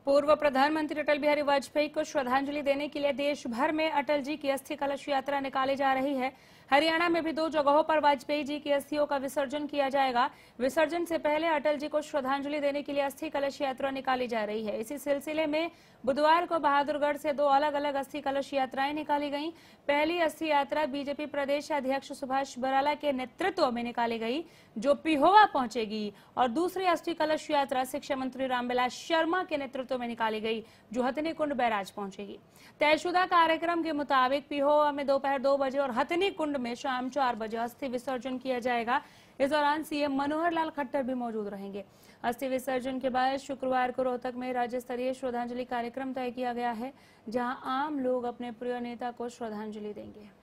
पूर्व प्रधानमंत्री अटल बिहारी वाजपेयी को श्रद्धांजलि देने के लिए देश भर में अटल जी की अस्थि कलश यात्रा निकाली जा रही है। हरियाणा में भी 2 जगहों पर वाजपेयी जी की अस्थियों का विसर्जन किया जाएगा। विसर्जन से पहले अटल जी को श्रद्धांजलि देने के लिए अस्थि कलश यात्रा निकाली जा रही है। इसी सिलसिले में बुधवार को बहादुरगढ़ से 2 अलग अलग अस्थि कलश यात्राएं निकाली गईं। पहली अस्थि यात्रा बीजेपी प्रदेश अध्यक्ष सुभाष बराला के नेतृत्व में निकाली गई, जो पिहोवा पहुंचेगी, और दूसरी अस्थि कलश यात्रा शिक्षा मंत्री रामविलास शर्मा के नेतृत्व में निकाली गई, जो हथनी कुंड बैराज पहुंचेगी। तयशुदा कार्यक्रम के मुताबिक पिहोवा में दोपहर 2 बजे और हथनी कुंड में शाम 4 बजे अस्थि विसर्जन किया जाएगा। इस दौरान सीएम मनोहर लाल खट्टर भी मौजूद रहेंगे। अस्थि विसर्जन के बाद शुक्रवार को रोहतक में राज्य स्तरीय श्रद्धांजलि कार्यक्रम तय किया गया है, जहां आम लोग अपने प्रिय नेता को श्रद्धांजलि देंगे।